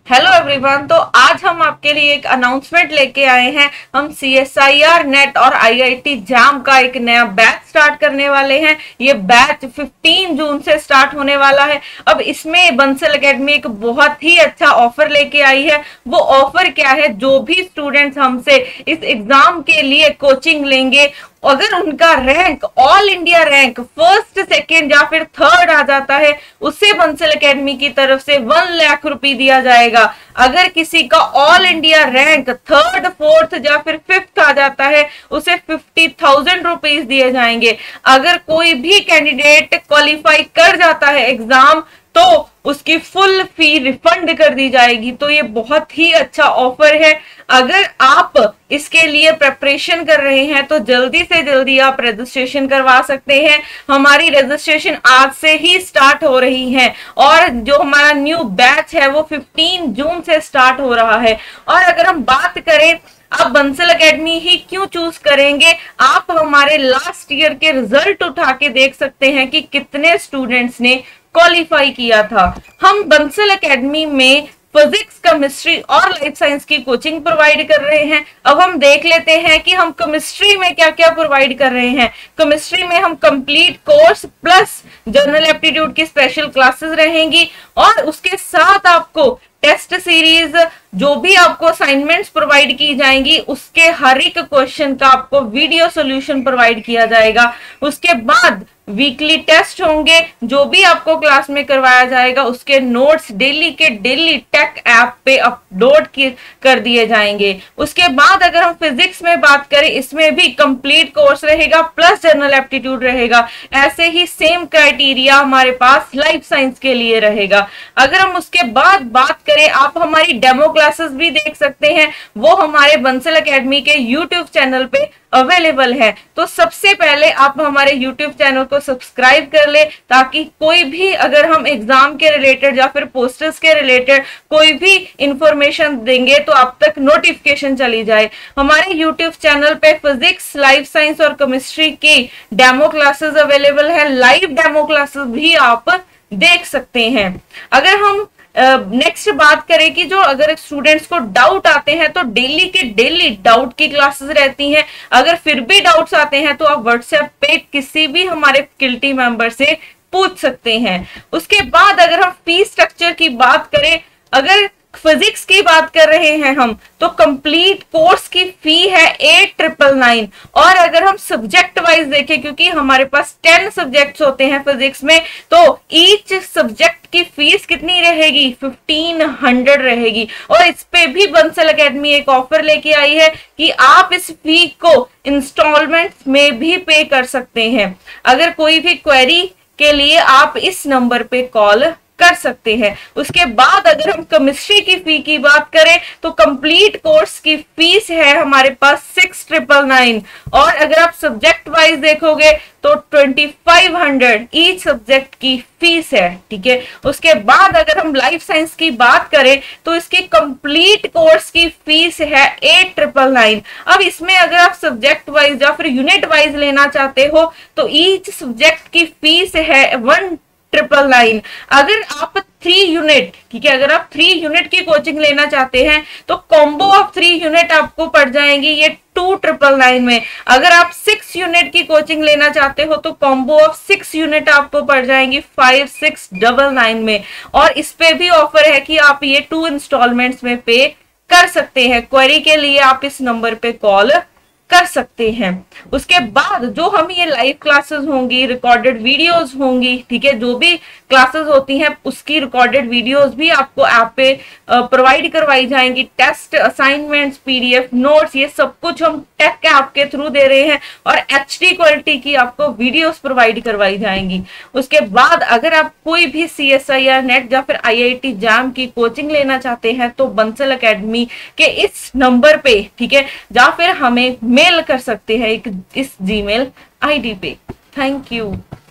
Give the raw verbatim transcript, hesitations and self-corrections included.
Hello everyone. तो आज हम आपके लिए एक अनाउंसमेंट लेके आए हैं। हम C S I R NET और आई आई टी जैम का एक नया बैच स्टार्ट करने वाले हैं। ये बैच पंद्रह जून से स्टार्ट होने वाला है। अब इसमें बंसल एकेडमी एक बहुत ही अच्छा ऑफर लेके आई है। वो ऑफर क्या है? जो भी स्टूडेंट्स हमसे इस एग्जाम के लिए कोचिंग लेंगे, अगर उनका rank all India rank first second या फिर थर्ड आ जाता है, उसे बंसल एकेडमी की तरफ से वन लाख रुपए दिया जाएगा। अगर किसी का all India rank third fourth या फिर फिफ्थ आ जाता है, उसे फिफ्टी थाउजेंड रुपीज दिए जाएंगे। अगर कोई भी कैंडिडेट क्वालिफाई कर जाता है एग्जाम, तो उसकी फुल फी रिफंड कर दी जाएगी। तो ये बहुत ही अच्छा ऑफर है। अगर आप इसके लिए प्रिपरेशन कर रहे हैं तो जल्दी से जल्दी आप रजिस्ट्रेशन करवा सकते हैं। हमारी रजिस्ट्रेशन आज से ही स्टार्ट हो रही है और जो हमारा न्यू बैच है वो पंद्रह जून से स्टार्ट हो रहा है। और अगर हम बात करें आप बंसल एकेडमी ही क्यों चूज करेंगे, आप हमारे लास्ट ईयर के रिजल्ट उठा के देख सकते हैं कि कितने स्टूडेंट्स ने क्वालिफाई किया था। हम बंसल एकेडमी में फिजिक्स, केमिस्ट्री और लाइफ साइंस की कोचिंग प्रोवाइड कर रहे हैं। अब हम देख लेते हैं कि हम केमिस्ट्री में क्या क्या प्रोवाइड कर रहे हैं। केमिस्ट्री में हम complete course plus general aptitude की स्पेशल क्लासेस रहेंगी और उसके साथ आपको टेस्ट सीरीज, जो भी आपको असाइनमेंट्स प्रोवाइड की जाएंगी, उसके हर एक क्वेश्चन का आपको वीडियो सॉल्यूशन प्रोवाइड किया जाएगा। उसके बाद वीकली टेस्ट होंगे, जो भी आपको क्लास में करवाया जाएगा उसके नोट्स डेली के डेली टेक ऐप पे अपलोड कर दिए जाएंगे। उसके बाद अगर हम फिजिक्स में बात करें, इसमें भी कंप्लीट कोर्स रहेगा प्लस जनरल एप्टीट्यूड रहेगा। ऐसे ही सेम क्राइटेरिया हमारे पास लाइफ साइंस के लिए रहेगा। अगर हम उसके बाद बात करें, आप हमारी डेमो क्लासेस भी देख सकते हैं, वो हमारे बंसल एकेडमी के यूट्यूब चैनल पे अवेलेबल है। तो सबसे पहले आप हमारे यूट्यूब चैनल को सब्सक्राइब कर ले, ताकि कोई भी अगर हम एग्जाम के रिलेटेड या फिर पोस्टर्स के रिलेटेड कोई भी इंफॉर्मेशन देंगे तो आप तक नोटिफिकेशन चली जाए। हमारे यूट्यूब चैनल पे फिजिक्स, लाइफ साइंस और केमिस्ट्री की डेमो क्लासेस अवेलेबल है। लाइव डेमो क्लासेस भी आप देख सकते हैं। अगर हम नेक्स्ट uh, बात करें कि जो अगर स्टूडेंट्स को डाउट आते हैं तो डेली के डेली डाउट की क्लासेस रहती हैं। अगर फिर भी डाउट्स आते हैं तो आप व्हाट्सएप पे किसी भी हमारे फैकल्टी मेंबर से पूछ सकते हैं। उसके बाद अगर हम फीस स्ट्रक्चर की बात करें, अगर फिजिक्स की बात कर रहे हैं हम, तो कंप्लीट कोर्स की फी है एट ट्रिपल नाइन। और अगर हम सब्जेक्ट वाइज देखें, क्योंकि हमारे पास टेन सब्जेक्ट्स होते हैं फिजिक्स में, तो ईच सब्जेक्ट की फीस कितनी रहेगी? फिफ्टीन हंड्रेड रहेगी। और इस पे भी बंसल एकेडमी एक ऑफर लेके आई है कि आप इस फी को इंस्टॉलमेंट्स में भी पे कर सकते हैं। अगर कोई भी क्वेरी के लिए आप इस नंबर पे कॉल कर सकते हैं। उसके बाद अगर हम केमिस्ट्री की फी की बात करें तो कंप्लीट कोर्स की फीस है हमारे पास सिक्स ट्रिपल नाइन। और अगर आप सब्जेक्ट वाइज देखोगे तो twenty five hundred each subject की फीस है। ठीक है। उसके बाद अगर हम लाइफ साइंस की बात करें तो इसकी कंप्लीट कोर्स की फीस है एट ट्रिपल नाइन। अब इसमें अगर आप सब्जेक्ट वाइज या फिर यूनिट वाइज लेना चाहते हो तो ईच सब्जेक्ट की फीस है वन ट्रिपल नाइन। अगर आप थ्री यूनिट, ठीक है, अगर आप थ्री यूनिट की कोचिंग लेना चाहते हैं तो कॉम्बो ऑफ थ्री यूनिट आपको पड़ जाएंगी ये टू ट्रिपल नाइन में। अगर आप सिक्स यूनिट की कोचिंग लेना चाहते हो तो कॉम्बो ऑफ सिक्स यूनिट आपको पड़ जाएंगी फाइव सिक्स डबल नाइन में। और इस पे भी ऑफर है कि आप ये टू इंस्टॉलमेंट्स में पे कर सकते हैं। क्वेरी के लिए आप इस नंबर पे कॉल कर सकते हैं। उसके बाद जो हम ये लाइव क्लासेस होंगी, रिकॉर्डेड वीडियोस होंगी, ठीक है, जो भी क्लासेस होती हैं उसकी रिकॉर्डेड वीडियोस भी आपको ऐप पे प्रोवाइड करवाई जाएंगी। टेस्ट, असाइनमेंट्स, पीडीएफ, नोट्स, ये सब कुछ हम टेक ऐप के थ्रू दे रहे हैं और एचडी क्वालिटी की आपको वीडियोस प्रोवाइड करवाई जाएंगी। उसके बाद अगर आप कोई भी C S I R NET या फिर आई आई टी जैम की कोचिंग लेना चाहते हैं तो बंसल एकेडमी के इस नंबर पे, ठीक है, या फिर हमें मेल कर सकते हैं एक इस जीमेल आईडी पे। Thank you.